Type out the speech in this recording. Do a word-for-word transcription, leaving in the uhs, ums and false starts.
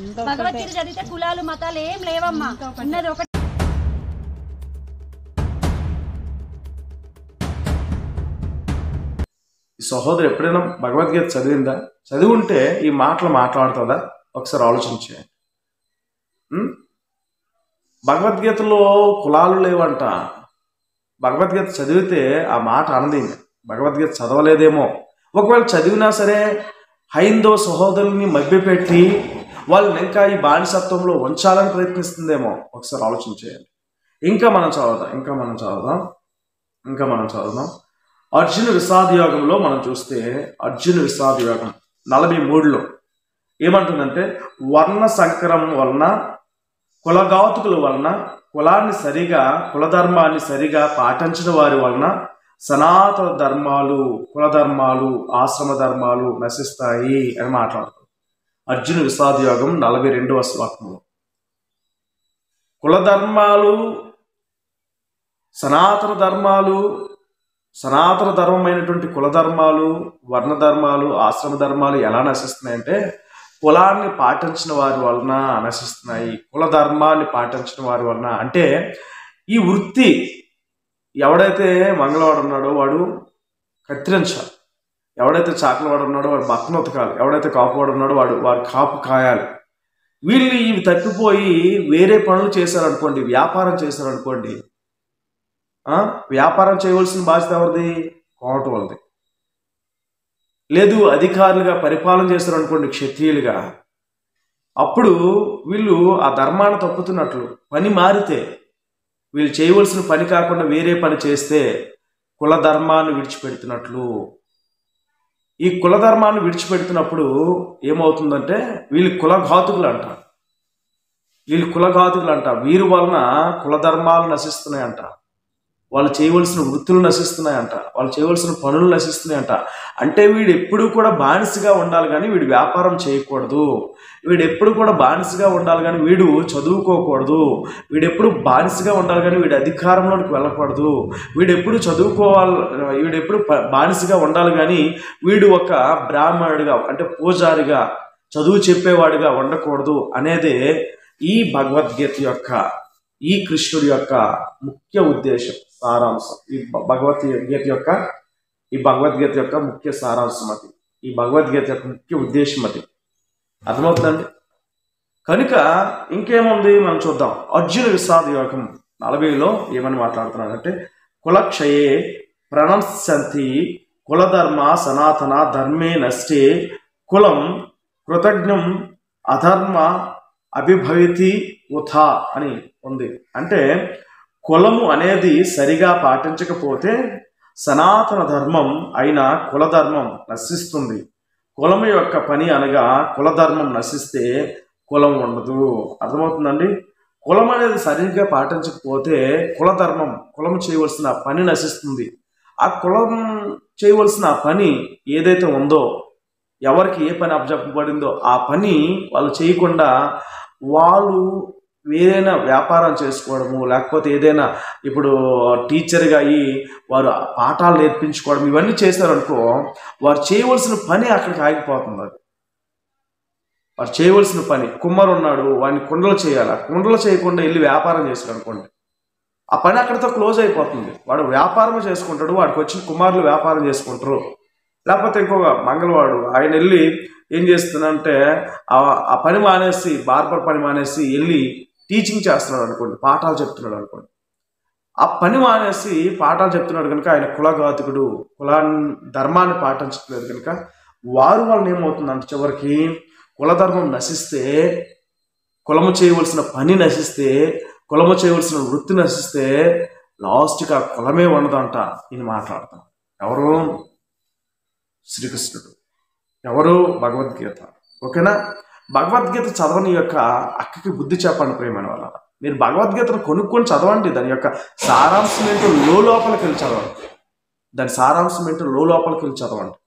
భగవద్గీత చదివితే కులాలు మతాలు ఏం లేవమ్మా, ఉన్నది ఒకటి. సహోదరు ఎప్పుడైనా భగవద్గీత చదివిందా? చదివి ఉంటే ఈ మాటలు మాట్లాడుతుందా? ఒకసారి ఆలోచించేయండి. భగవద్గీతలో కులాలు లేవంట. భగవద్గీత చదివితే ఆ మాట అనది. భగవద్గీత చదవలేదేమో. ఒకవేళ చదివినా సరే హైందవ సహోదరుల్ని మభ్యపెట్టి వాళ్ళని ఇంకా ఈ బానిసత్వంలో ఉంచాలని ప్రయత్నిస్తుందేమో. ఒకసారి ఆలోచించేయండి. ఇంకా మనం చదువుదాం ఇంకా మనం చదువుదాం ఇంకా మనం చదువుదాం అర్జున విషాద యోగంలో మనం చూస్తే అర్జున విషాద యోగం నలభై మూడులో ఏమంటుందంటే, వర్ణ సంకరం వలన, కులఘాతుకుల వలన, కులాన్ని సరిగా కులధర్మాన్ని సరిగా పాటించిన వారి వలన సనాతన ధర్మాలు, కులధర్మాలు, ఆశ్రమ ధర్మాలు నశిస్తాయి అని మాట్లాడుతుంది అర్జున విషాద యోగం నలభై రెండవ శ్లోకంలో. కులధర్మాలు, సనాతన ధర్మాలు, సనాతన ధర్మమైనటువంటి కులధర్మాలు, వర్ణధర్మాలు, ఆశ్రమ ధర్మాలు ఎలా నశిస్తున్నాయంటే కులాన్ని పాటించిన వారి వలన నశిస్తున్నాయి. కుల ధర్మాన్ని పాటించిన వారి వలన అంటే ఈ వృత్తి ఎవడైతే మంగళవాడు ఉన్నాడో వాడు కత్తిరించాలి, ఎవడైతే చాకలవాడు ఉన్నాడో వాడు బట్టను ఉతకాలి, ఎవడైతే కాపువాడు ఉన్నాడో వాడు వాడు కాపు కాయాలి. వీళ్ళు ఇవి తప్పిపోయి వేరే పనులు చేశారనుకోండి, వ్యాపారం చేశారనుకోండి, వ్యాపారం చేయవలసిన బాధ్యత ఎవరిది? కోట వాళ్ళది. లేదు అధికారులుగా పరిపాలన చేశారనుకోండి క్షత్రియులుగా, అప్పుడు వీళ్ళు ఆ ధర్మాన్ని తప్పుతున్నట్లు. పని మారితే వీళ్ళు చేయవలసిన పని కాకుండా వేరే పని చేస్తే కుల ధర్మాన్ని విడిచిపెడుతున్నట్లు. ఈ కుల ధర్మాన్ని విడిచిపెడుతున్నప్పుడు ఏమవుతుందంటే వీళ్ళు కులఘాతుకులు అంట. వీళ్ళు కులఘాతుకులు అంట. వీరి వలన కుల ధర్మాలు నశిస్తున్నాయంట. వాళ్ళు చేయవలసిన వృత్తులు నశిస్తున్నాయంట. వాళ్ళు చేయవలసిన పనులు నశిస్తున్నాయంట. అంటే వీడు ఎప్పుడు కూడా బానిసగా ఉండాలి కానీ వీడు వ్యాపారం చేయకూడదు. వీడు ఎప్పుడు కూడా బానిసగా ఉండాలి కానీ వీడు చదువుకోకూడదు. వీడు ఎప్పుడు బానిసగా ఉండాలి కానీ వీడు అధికారంలోకి వెళ్ళకూడదు. వీడు ఎప్పుడు చదువుకోవాలి, వీడు ఎప్పుడు బానిసగా ఉండాలి కానీ వీడు ఒక బ్రాహ్మణుడిగా అంటే పూజారిగా చదువు చెప్పేవాడిగా ఉండకూడదు అనేదే ఈ భగవద్గీత యొక్క, ఈ కృష్ణుడి యొక్క ముఖ్య ఉద్దేశం, సారాంశం. ఈ భగవద్గీత యొక్క ఈ భగవద్గీత యొక్క ముఖ్య సారాంశం అది. ఈ భగవద్గీత యొక్క ముఖ్య ఉద్దేశం అది. అర్థమవుతుందండి? కనుక ఇంకేముంది మనం చూద్దాం. అర్జున విషాద యోగం నలభైలో ఏమని మాట్లాడుతున్నాడంటే, కులక్షయే ప్రణశ్యంతి కులధర్మ సనాతన ధర్మే నష్టే కులం కృతజ్ఞం అధర్మ అభిభవితి ఉథా అని ఉంది. అంటే కులము అనేది సరిగా పాటించకపోతే సనాతన ధర్మం అయిన కులధర్మం నశిస్తుంది. కులము యొక్క పని అనగా కులధర్మం నశిస్తే కులం ఉండదు. అర్థమవుతుందండి? కులం అనేది సరిగ్గా పాటించకపోతే కులధర్మం, కులం చేయవలసిన పని నశిస్తుంది. ఆ కులం చేయవలసిన పని ఏదైతే ఉందో, ఎవరికి ఏ పని అప్పచెప్పబడిందో ఆ పని వాళ్ళు చేయకుండా వాళ్ళు ఏదైనా వ్యాపారం చేసుకోవడము, లేకపోతే ఏదైనా ఇప్పుడు టీచర్గా అయ్యి వారు పాఠాలు నేర్పించుకోవడం, ఇవన్నీ చేశారనుకో వారు చేయవలసిన పని అక్కడికి ఆగిపోతుంది. అది వారు చేయవలసిన పని. కుమ్మరు ఉన్నాడు, వాడిని కుండలు చేయాలి. ఆ కుండలు చేయకుండా వెళ్ళి వ్యాపారం చేశాడు అనుకోండి, ఆ పని అక్కడితో క్లోజ్ అయిపోతుంది. వాడు వ్యాపారం చేసుకుంటాడు, వాడికి వచ్చిన కుమారులు వ్యాపారం చేసుకుంటారు. లేకపోతే ఇంకొక మంగళవాడు ఆయన వెళ్ళి ఏం చేస్తున్నాడంటే ఆ పని మానేసి, బార్బర్ పని మానేసి వెళ్ళి టీచింగ్ చేస్తున్నాడు అనుకోండి, పాఠాలు చెప్తున్నాడు అనుకోండి. ఆ పని మానేసి పాఠాలు చెప్తున్నాడు కనుక ఆయన కులఘాతుకుడు, కులాన్ని ధర్మాన్ని పాటించట్లేదు కనుక వారు వాళ్ళని ఏమవుతుందంటే చివరికి కులధర్మం నశిస్తే, కులము చేయవలసిన పని నశిస్తే, కులము చేయవలసిన వృత్తి నశిస్తే లాస్ట్గా కులమే ఉండదంట. నేను మాట్లాడతాను. ఎవరు? శ్రీకృష్ణుడు. ఎవరు? భగవద్గీత. ఓకేనా? భగవద్గీత చదవని యొక్క అక్కకి బుద్ధి చెప్పండి ప్రేమైన వాళ్ళ. మీరు భగవద్గీతను కొనుక్కొని చదవండి. దాని యొక్క సారాంశం ఏంటో లో లోపలికి వెళ్ళి చదవండి. దాని సారాంశం ఏంటో లో లోపలికి వెళ్ళి చదవండి.